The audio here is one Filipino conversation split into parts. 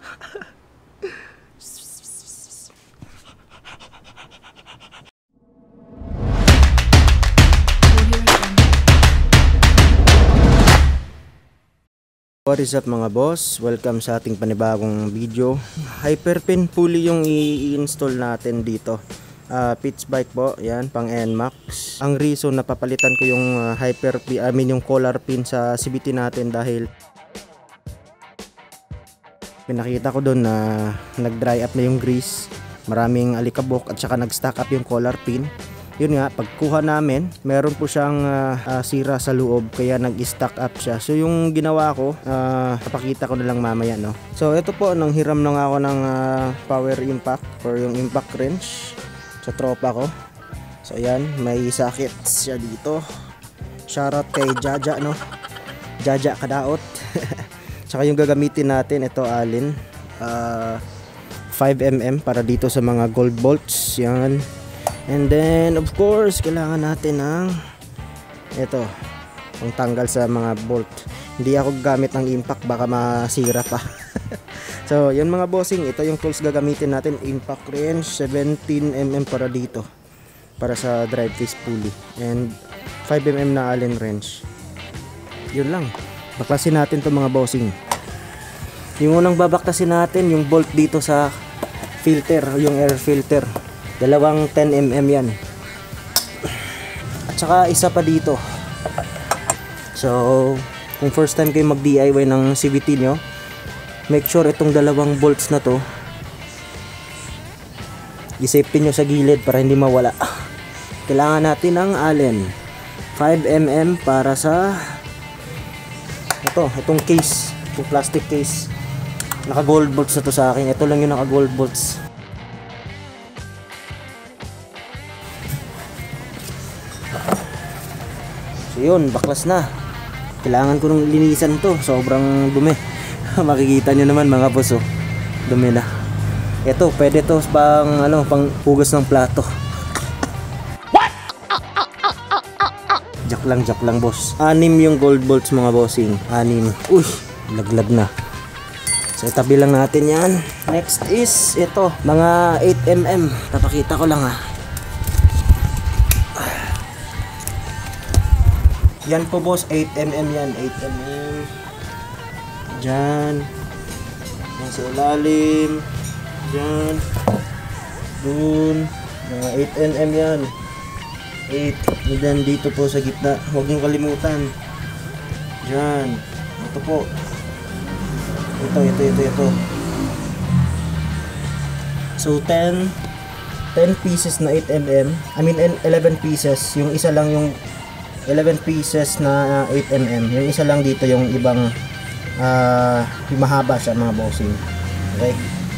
What is up mga boss? Welcome sa ating panibagong video. Hyperpin pulley yung i-install natin dito. Pitch bike po, yan, pang NMAX. Ang reason na papalitan ko yung hyperpin, yung collar pin sa CVT natin dahil pinakita ko doon na nag-dry up na yung grease. Maraming alikabok at saka nag-stack up yung collar pin. Yun nga, pagkuha namin, meron po siyang sira sa loob, kaya nag-stack up siya. So yung ginawa ko, papakita ko na lang mamaya, no. So ito po, nang hiram lang ako ng power impact or yung impact wrench sa tropa ko. So ayan, may sakit siya dito. Shoutout kay Jaja, no. Jaja Kadaot. Tsaka yung gagamitin natin, ito Allen, 5mm para dito sa mga gold bolts, yan. And then of course kailangan natin ng ito, pang tanggal sa mga bolt. Hindi ako gamit ng impact, baka masira pa. So yun mga bossing, ito yung tools gagamitin natin. Impact wrench, 17mm para dito, para sa drive face pulley, and 5mm na Allen wrench. Yun lang, baklasin natin to mga bossing. Yung unang babaklasin natin yung bolt dito sa filter, yung air filter. Dalawang 10mm yan. At saka isa pa dito. So kung first time kayo mag DIY ng CVT nyo, make sure itong dalawang bolts na to i-safety nyo sa gilid para hindi mawala. Kailangan natin ng Allen 5mm para sa itong case, itong plastic case. Naka gold bolts na to sa akin. Ito lang yung naka gold bolts. So yun, baklas na. Kailangan ko nung linisan to, sobrang dumi. Makikita nyo naman mga boss, oh, dumi na. Ito, pwede to pang pang hugas ng plato. What? Joke lang boss. 6 yung gold bolts mga bossing, 6. Uy, laglag na. So itabi lang natin yan. Next is ito, mga 8mm. Tapakita ko lang ha. Yan po boss, 8mm yan, 8mm. Diyan. Yan sa ilalim. Diyan. Dun. Mga 8mm yan. 8. And then dito po sa gitna. Huwag niyong kalimutan. Diyan. Ito po. Ito. So 10 pieces na 8mm. I mean 11 pieces. Yung isa lang yung 11 pieces na 8mm. Yung isa lang dito yung ibang yung mahaba siya mga bossing. Okay.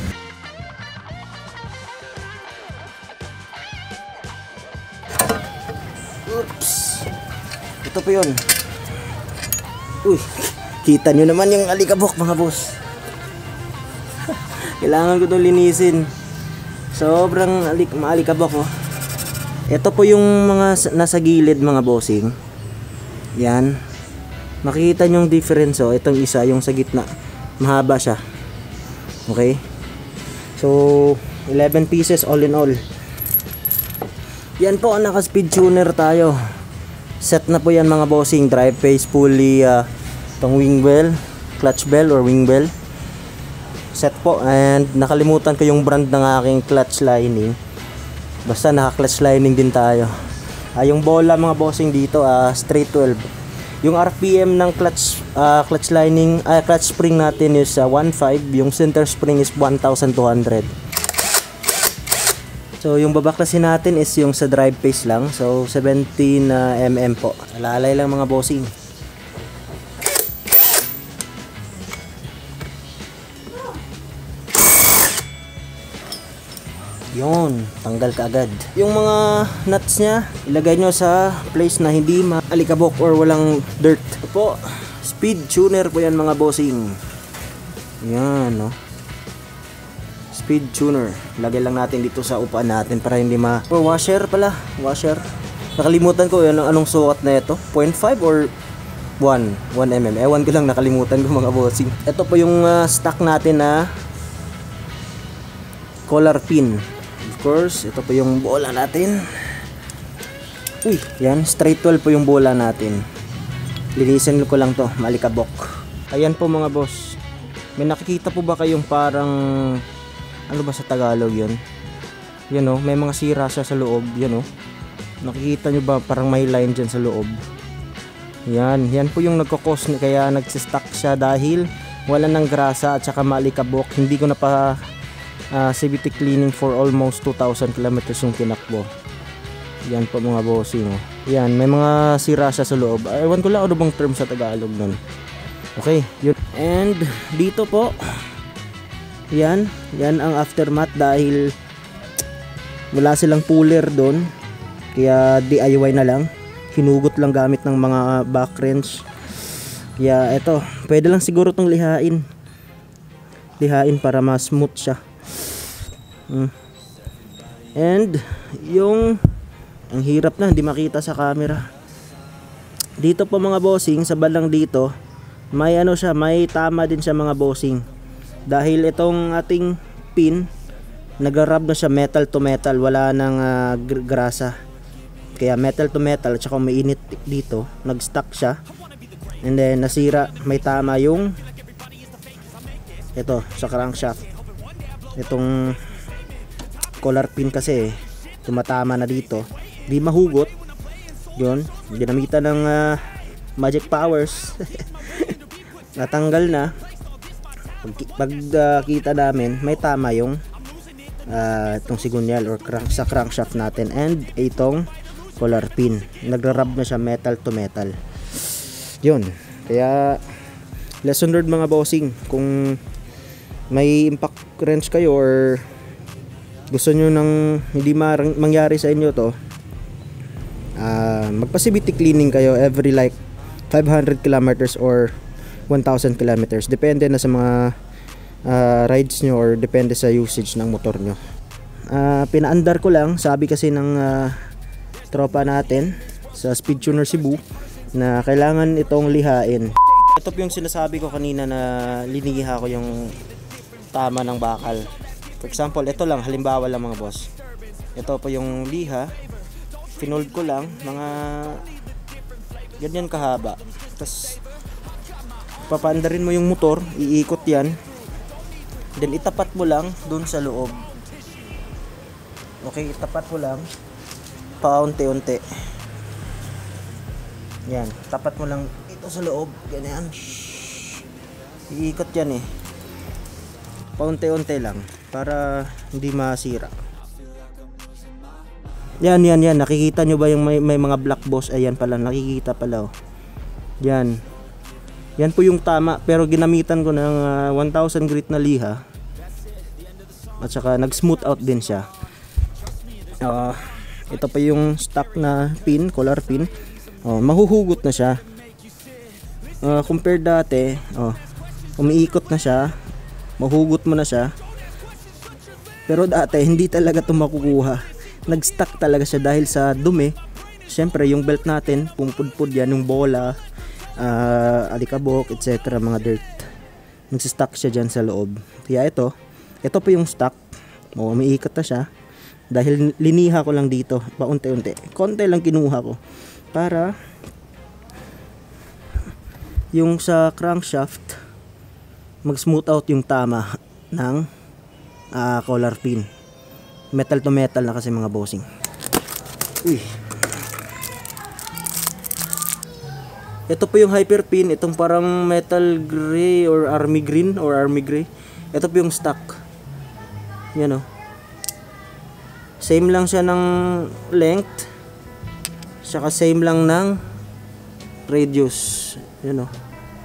Oops. Ito po yun. Uy, kita nyo naman yung alikabok mga boss. Kailangan ko itong linisin. Sobrang maalikabok, oh. Ito po yung mga nasa gilid mga bossing. Yan. Makikita nyo yung difference, oh. Itong isa, yung sa gitna, mahaba siya. Okay. So 11 pieces all in all. Yan po, naka speed tuner tayo. Set na po yan mga bossing. Drive face pulley, itong wing well, clutch bell or wing bell. Set po. And nakalimutan ko yung brand ng aking clutch lining. Basta naka-clutch lining din tayo. Yung bola mga bossing dito, straight 12. Yung RPM ng clutch lining, clutch spring natin is 1.5. Yung center spring is 1,200. So yung babaklasin natin is yung sa drive face lang. So 17mm po. Alalay lang mga bossing. Yun, tanggal ka agad. Yung mga nuts nya, ilagay nyo sa place na hindi maalikabok or walang dirt. Ito po, speed tuner po yan mga bossing. Yan, no. Speed tuner. Lagay lang natin dito sa upuan natin para hindi washer pala, washer. Nakalimutan ko yan, anong sukat na ito. 0.5 or 1mm. Ewan ko lang, nakalimutan ko mga bossing. Ito po yung stock natin na collar pin. Of course, ito po yung bola natin. Uy, yan, straight 12 po yung bola natin. Linisin ko lang to, malikabok. Ayan po mga boss. May nakikita po ba kayong parang, ano ba sa Tagalog yun? Yan o, may mga sira siya sa loob. Yan o, nakikita nyo ba parang may line dyan sa loob? Yan, yan po yung nagkakos kaya nagsistuck siya dahil wala ng grasa at saka malikabok. Hindi ko na pa CVT cleaning for almost 2,000 kilometers yung tinakbo. Yan po mga bossing. Yan, may mga sira siya sa loob. Ewan ko lang ano bang term sa Tagalog nun. Okay, yun. And dito po, yan ang aftermath dahil wala silang puller doon. Kaya DIY na lang. Hinugot lang gamit ng mga back wrench. Kaya eto, pwede lang siguro tong lihain. Lihain para mas smooth siya. And yung ang hirap na, hindi makita sa camera. Dito po mga bossing, sa balang dito, may ano siya, may tama din siya mga bossing. Dahil itong ating pin, nag-rub na siya metal to metal, wala nang grasa. Kaya metal to metal, at saka may init dito, nag-stuck siya. And then nasira, may tama yung ito sa crankshaft. Itong collar pin kasi tumatama na dito. Di mahugot. Yun, ginamitan ng magic powers. Natanggal na. Pag kita namin, may tama yung itong sigunyal or sa crankshaft natin and itong collar pin. Nagra-rub na siya metal to metal. Yun. Kaya lesson learned mga bossing. Kung may impact wrench kayo or gusto nyo nang hindi mangyari sa inyo to, magpa-CVT cleaning kayo every like 500 kilometers or 1,000 kilometers. Depende na sa mga rides nyo or depende sa usage ng motor nyo. Pinaandar ko lang, sabi kasi ng tropa natin sa Speed Tuner Cebu na kailangan itong lihain. Ito po yung sinasabi ko kanina na liniha ko yung tama ng bakal. For example, ito lang, halimbawa lang mga boss. Ito po yung liha. Finold ko lang mga ganyan kahaba. Tapos papaandarin mo yung motor, iikot yan. Then itapat mo lang dun sa loob. Okay, itapat mo lang paunti-unti. Yan, tapat mo lang ito sa loob, ganyan. Iikot yan eh. Paunti-unti lang para hindi masira. Yan. Nakikita nyo ba yung may mga black boss? Ayan pala, nakikita pala. Oh. Yan. Yan po yung tama. Pero ginamitan ko ng 1,000 grit na liha. At saka nag-smooth out din siya. Ito pa yung stock na pin, collar pin. Mahuhugot na siya. Compared dati, umiikot na siya. Mahugot mo na siya. Pero dati, hindi talaga ito makukuha. Nag-stuck talaga siya dahil sa dumi. Siyempre yung belt natin pumupudpud yan, yung bola, alikabok, etc. mga dirt, nagsistuck siya dyan sa loob. Kaya ito po yung stock. Umiikot na siya dahil liniha ko lang dito paunti-unti, konti lang kinuha ko para yung sa crankshaft mag smooth out yung tama ng collar pin. Metal to metal na kasi mga bossing. Uy. Ito po yung hyper pin, itong parang metal gray or army green or army gray. Ito po yung stock. Yan o. Same lang siya ng length. Saka same lang ng radius. Yan o.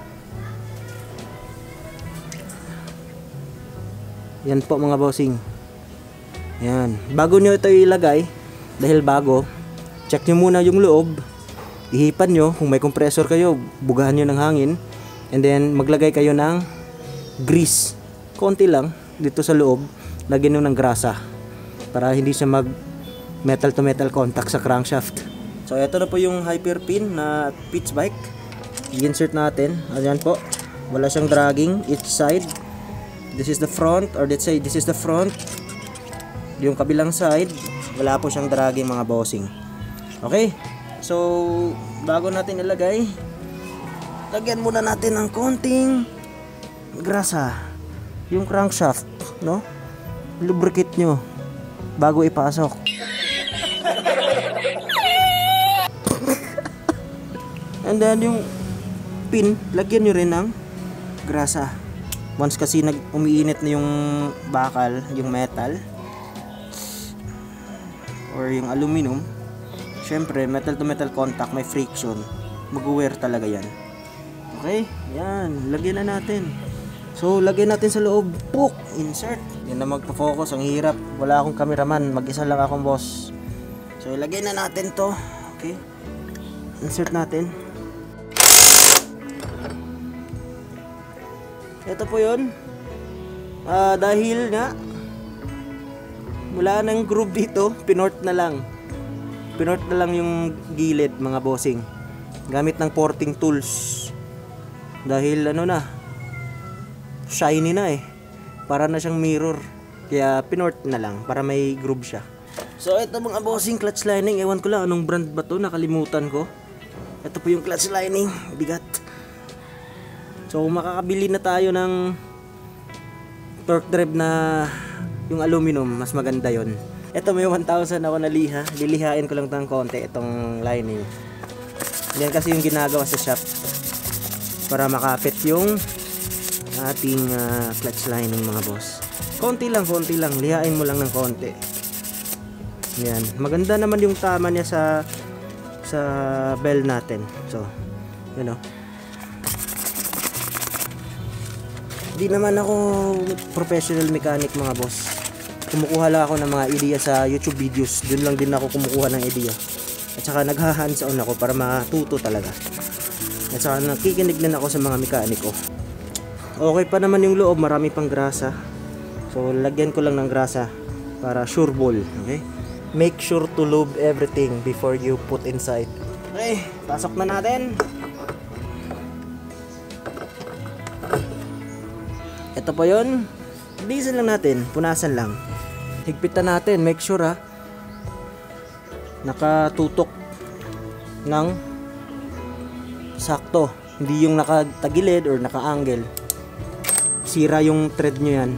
Yan po mga bossing. Yan. Bago nyo ito ilagay, dahil bago, check nyo muna yung loob. Ihipan nyo, kung may compressor kayo, bugahan nyo ng hangin. And then maglagay kayo ng grease. Konti lang dito sa loob. Lagyan nyo ng grasa para hindi siya mag metal to metal contact sa crankshaft. So ito na po yung hyper pin na pitch bike. I-insert natin. Ayan po. Wala siyang dragging each side. This is the front, or let's say this is the front. Yung kabilang side, wala po siyang dragging mga bossing. Okay? So, bago natin ilagay, lagyan muna natin ng konting grasa yung crankshaft, no? Lubricate nyo bago ipasok. And then yung pin, lagyan nyo rin ng grasa. Once kasi umiinit na yung bakal, yung metal or yung aluminum, syempre metal to metal contact, may friction, mag-wear talaga yan. Okay, yan, lagyan na natin. So lagyan natin sa loob, puk, insert. Yan na magpo-focus, ang hirap, wala akong cameraman, mag-isa lang akong boss. So ilagay na natin to. Okay, insert natin. Ito po yun. Dahil nga wala nang groove dito, pinort na lang yung gilid mga bossing gamit ng porting tools. Dahil ano na, shiny na para na siyang mirror, kaya pinort na lang para may groove siya. So ito mga bossing, clutch lining, ewan ko lang anong brand ba to, nakalimutan ko. Ito po yung clutch lining, bigat. So makakabili na tayo ng torque drive na yung aluminum, mas maganda yon. Ito may 1,000 ako naliha, lilihain ko lang ng konti itong lining. Yan kasi yung ginagawa sa shop para makapit yung ating clutch lining mga boss. Konti lang, lihain mo lang ng konti. Yan, maganda naman yung tama niya sa bell natin. So, you know. Di naman ako professional mechanic mga boss. Kumukuha lang ako ng mga idea sa YouTube videos. Doon lang din ako kumukuha ng idea. At saka nagha-hands on ako para matuto talaga. At saka nakikinig din ako sa mga mekaniko. Okay pa naman yung loob, marami pang grasa. So lagyan ko lang ng grasa para sure ball. Okay? Make sure to lube everything before you put inside. Okay, pasok na natin. Ito po yun. Diesel lang natin, punasan lang. Higpitan natin, make sure nakatutok ng sakto. Hindi yung nakatagilid or naka-angle. Sira yung thread nyo yan.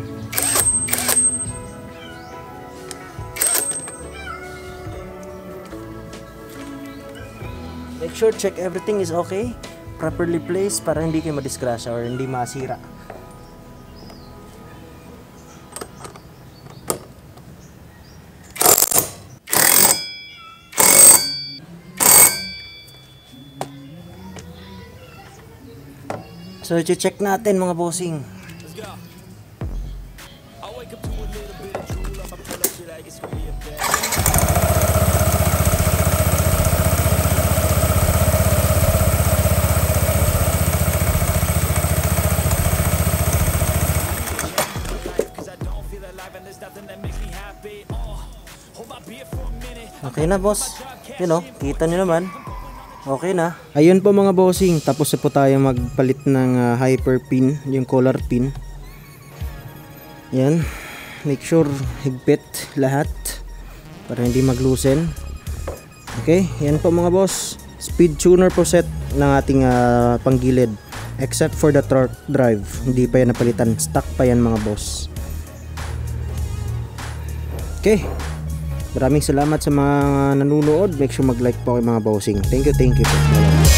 Make sure check everything is okay, properly placed para hindi kayo madisgrasya or hindi masira. So i-check natin mga bossing. Okay na boss, you know, kita nyo naman, okay na. Ayun po mga bossing, tapos na po tayo magpalit ng hyper pin, yung collar pin. Yan, make sure higpit lahat para hindi mag-loosen. Okay, yan po mga boss, speed tuner po set ng ating panggilid. Except for the torque drive, hindi pa yan napalitan, stock pa yan mga boss. Okay, maraming salamat sa mga nanonood. Make sure mag-like po kayo mga bossing. Thank you po.